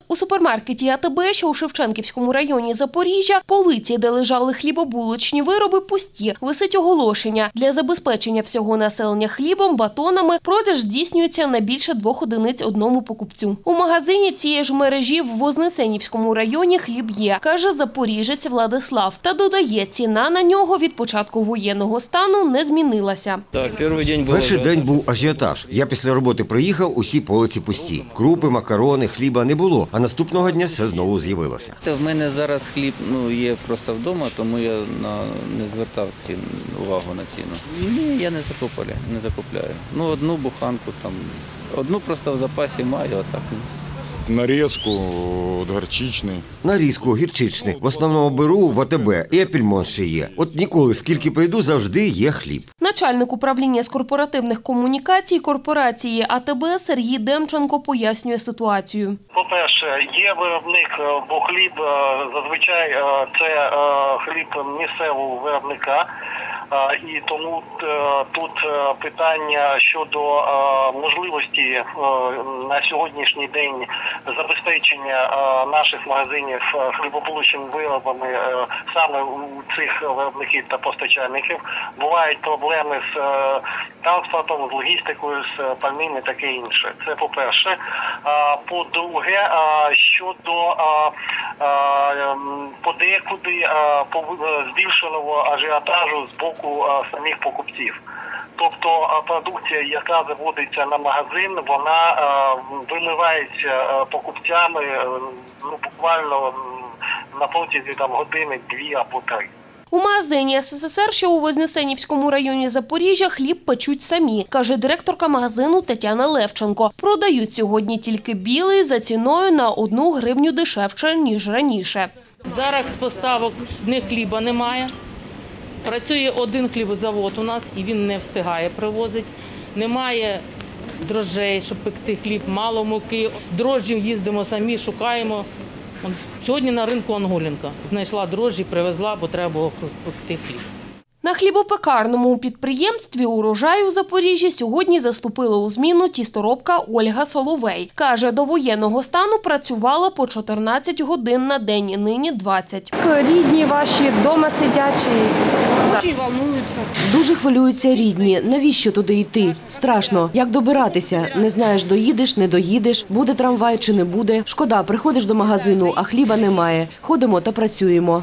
У супермаркеті АТБ, що у Шевченківському районі Запоріжжя, полиці, де лежали хлібобулочні вироби, пусті. Висить оголошення. Для забезпечення всього населення хлібом, батонами продаж здійснюється на більше 2 одиниць одному покупцю. У магазині цієї ж мережі в Вознесенівському районі хліб є, каже запоріжець Владислав. Та додає, ціна на нього від початку воєнного стану не змінилася. Перший день був ажіотаж. Я після роботи приїхав, усі полиці пусті. Крупи, макарони, хліба не було, а наступного дня все знову з'явилося. В мене зараз хліб є просто вдома, тому я не звертав увагу на ціну. Ні, я не закупляю. Одну буханку, одну просто в запасі маю, а так. Нарізку, горчичний. Нарізку, гірчичний. В основному беру в АТБ, і апельмон ще є. От ніколи, скільки прийду, завжди є хліб. Начальник управління з корпоративних комунікацій корпорації АТБ Сергій Демченко пояснює ситуацію. По-перше, є виробник, бо хліб зазвичай це хліб місцевого виробника. І тому тут питання щодо можливості на сьогоднішній день забезпечення наших магазинів хлібобулочними виробами саме у цих виробників та постачальників. Бувають проблеми з транспортом, з логістикою, з пальним і таке інше. Це по-перше. По-друге, щодо подекуди збільшеного ажіотажу з боку самих покупців. Тобто продукція, яка заводиться на магазин, вона вимивається покупцями буквально на протязі години, 2 або 3. У магазині СССР, що у Вознесенівському районі Запоріжжя, хліб печуть самі, каже директорка магазину Тетяна Левченко. Продають сьогодні тільки білий за ціною на 1 гривню дешевше, ніж раніше. Зараз поставок хліба немає. Працює 1 хлібозавод у нас, і він не встигає привозити. Немає дрожжей, щоб пекти хліб, мало муки. Дрожжі їздимо самі, шукаємо. Сьогодні на ринку Ангулінка. Знайшла дрожжі, привезла, бо треба було пекти хліб. На хлібопекарному підприємстві «Урожай» у Запоріжжі сьогодні заступила у зміну тісторобка Ольга Соловей. Каже, до воєнного стану працювала по 14 годин на день, нині 20. Рідні ваші вдома сидять? Дуже волнуються. Дуже хвилюються рідні. Навіщо туди йти? Страшно. Як добиратися? Не знаєш, доїдеш, не доїдеш, буде трамвай чи не буде. Шкода, приходиш до магазину, а хліба немає. Ходимо та працюємо.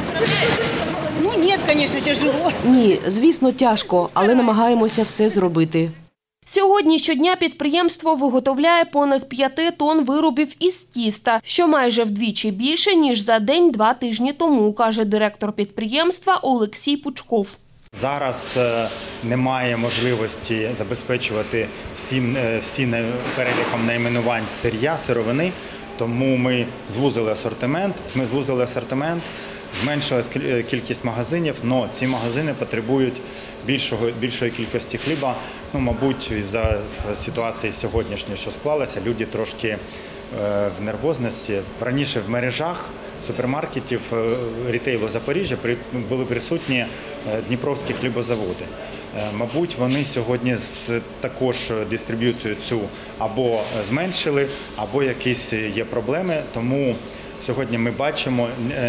Ні, звісно, тяжело. Ні, звісно, тяжко, але намагаємося все зробити. Сьогодні щодня підприємство виготовляє понад 5 тонн виробів із тіста, що майже вдвічі більше, ніж за день 2 тижні тому, каже директор підприємства Олексій Пучков. Зараз немає можливості забезпечувати всі переліком найменувань сир'я, сировини, тому ми звузили асортимент. Зменшилась кількість магазинів, але ці магазини потребують більшої кількості хліба. Мабуть, за ситуації сьогоднішньої, що склалася, люди трошки в нервозності. Раніше в мережах супермаркетів рітейлу Запоріжжя були присутні дніпровські хлібозаводи. Мабуть, вони сьогодні також дистриб'юцію цю або зменшили, або якісь є проблеми, тому сьогодні ми бачимо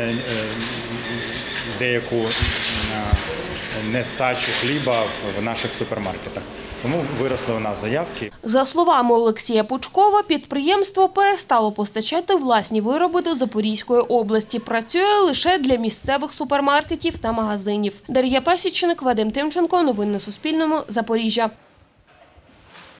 деяку нестачу хліба в наших супермаркетах. Тому виросли у нас заявки. За словами Олексія Пучкова, підприємство перестало постачати власні вироби до Запорізької області. Працює лише для місцевих супермаркетів та магазинів. Дар'я Пасічник, Вадим Тимченко. Новини на Суспільному. Запоріжжя.